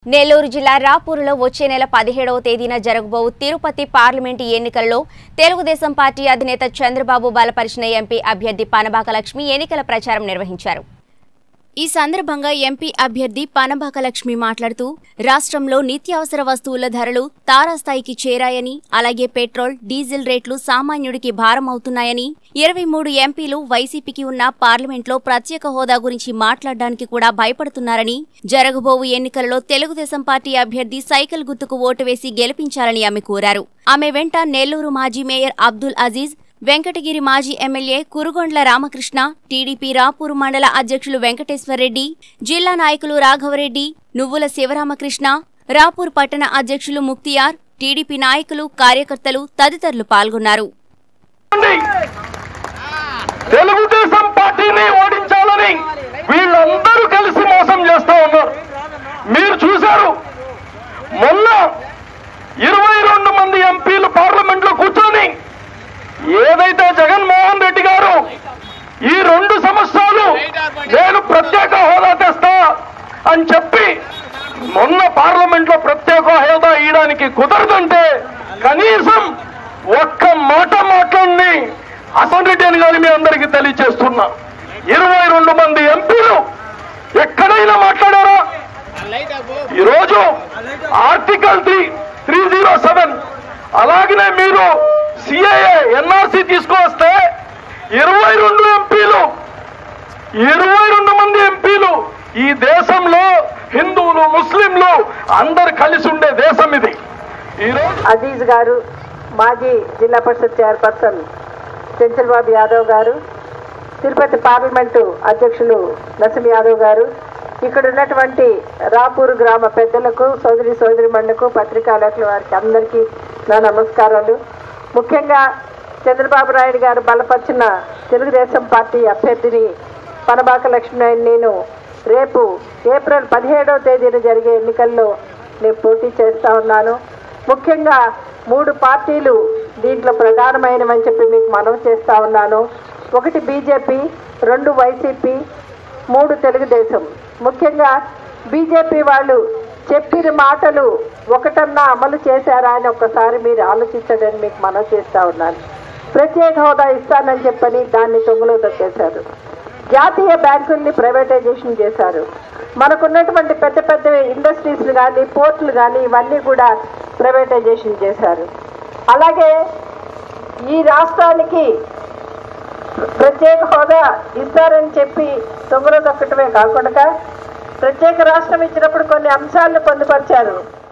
నెల్లూరు జిల్లా రాపూరులో వచ్చే నెల 17వ తేదీన జరగబోవు తిరుపతి పార్లమెంటు ఎన్నికల్లో తెలుగుదేశం పార్టీ అధినేత చంద్రబాబు బలపరిచిన ఎంపీ అభ్యర్థి పనబాక లక్ష్మి ఎన్నికల ప్రచారం నిర్వహించారు. ఈ సందర్భంగా ఎంపీ అభ్యర్థి పనబాక లక్ష్మి మాట్లాడుతూ రాష్ట్రంలో నిత్యావసర వస్తువుల ధరలు తారాస్థాయికి చేరాయని, అలాగే పెట్రోల్, డీజిల్ రేట్లు సామాన్యుడికి భారం అవుతున్నాయని, 23 ఎంపీలు వైసీపీకి ఉన్న పార్లమెంట్లో ప్రత్యేక హోదా గురించి మాట్లాడడానికి కూడా భయపడుతున్నారని, జరగబోవు ఎన్నికలలో తెలుగుదేశం పార్టీ అభ్యర్థి సైకిల్ గుర్తుకు ఓటు వేసి గెలిపించాలని ఆమె కోరారు. ఆమె వెంట నెల్లూరు మాజీ మేయర్ అబ్దుల్ అజీజ్, వెంకటగిరి మాజీ ఎమ్మెల్యే కురుగొండ్ల రామకృష్ణ, టీడీపీ రాపూరు మండల అధ్యక్షులు వెంకటేశ్వర్రెడ్డి, జిల్లా నాయకులు రాఘవరెడ్డి, నువ్వుల శివరామకృష్ణ, రాపూర్ పట్టణ అధ్యక్షులు ముక్తియార్, టీడీపీ నాయకులు, కార్యకర్తలు తదితరులు పాల్గొన్నారు. తెలుగుదేశం పార్టీని ఓడించాలని వీళ్ళందరూ కలిసి మోసం చేస్తా ఉన్నారు. మీరు చూశారు, మొన్న 22 మంది ఎంపీలు పార్లమెంట్ లో కూర్చొని ఏదైతే జగన్మోహన్ రెడ్డి గారు ఈ 2 సంవత్సరాలు నేను ప్రత్యేక హోదా తెస్తా అని చెప్పి మొన్న పార్లమెంట్ లో ప్రత్యేక హోదా ఇవ్వడానికి కుదరదంటే కనీసం ఒక్క మాట మాట్లాడి అసెంబ్లీ రెడ్డి అని కానీ మీ అందరికీ తెలియజేస్తున్నా. 22 మంది ఎంపీలు ఎక్కడైనా మాట్లాడారా? ఈరోజు ఆర్టికల్ 307 అలాగనే మీరు సిఏఏ ఎన్ఆర్సీ తీసుకొస్తే 22 ఎంపీలు 22 మంది ఎంపీలు ఈ దేశంలో హిందువులు, ముస్లింలు అందరు కలిసి ఉండే దేశం ఇది. ఈరోజు అజీజ్ గారు, మాజీ జిల్లా పరిషత్ చైర్పర్సన్ చంచల్బాబు యాదవ్ గారు, తిరుపతి పార్లమెంటు అధ్యక్షులు నసీం యాదవ్ గారు, ఇక్కడ ఉన్నటువంటి రాపూరు గ్రామ పెద్దలకు, సోదరిమణులకు, పత్రికాలేఖల వారికి అందరికీ నా నమస్కారాలు. ముఖ్యంగా చంద్రబాబు నాయుడు గారు బలపరిచిన తెలుగుదేశం పార్టీ అభ్యర్థిని పనబాక లక్ష్మి నేను రేపు ఏప్రిల్ 17వ తేదీన జరిగే ఎన్నికల్లో నేను పోటీ చేస్తా ఉన్నాను. ముఖ్యంగా 3 పార్టీలు దీంట్లో ప్రధానమైనవని చెప్పి మీకు మనవి చేస్తా ఉన్నాను. 1 బీజేపీ, 2 వైసీపీ, 3 తెలుగుదేశం. ముఖ్యంగా బీజేపీ వాళ్ళు చెప్పిన మాటలు ఒకటన్నా అమలు చేశారా అని ఒక్కసారి మీరు ఆలోచించడని మీకు మనవి చేస్తా ఉన్నాను. ప్రత్యేక హోదా ఇస్తానని చెప్పని దాన్ని తొంగలో తొక్కేశారు. జాతీయ బ్యాంకుల్ని ప్రైవేటైజేషన్ చేశారు. మనకున్నటువంటి పెద్ద పెద్ద ఇండస్ట్రీస్లు కానీ, పోర్టులు కానీ ఇవన్నీ కూడా ప్రైవేటైజేషన్ చేశారు. అలాగే ఈ రాష్ట్రానికి ప్రత్యేక హోదా ఇస్తారని చెప్పి తొంగలో తొక్కటమే కాకుండా ప్రత్యేక రాష్ట్రం ఇచ్చినప్పుడు కొన్ని అంశాలను పొందుపరిచారు.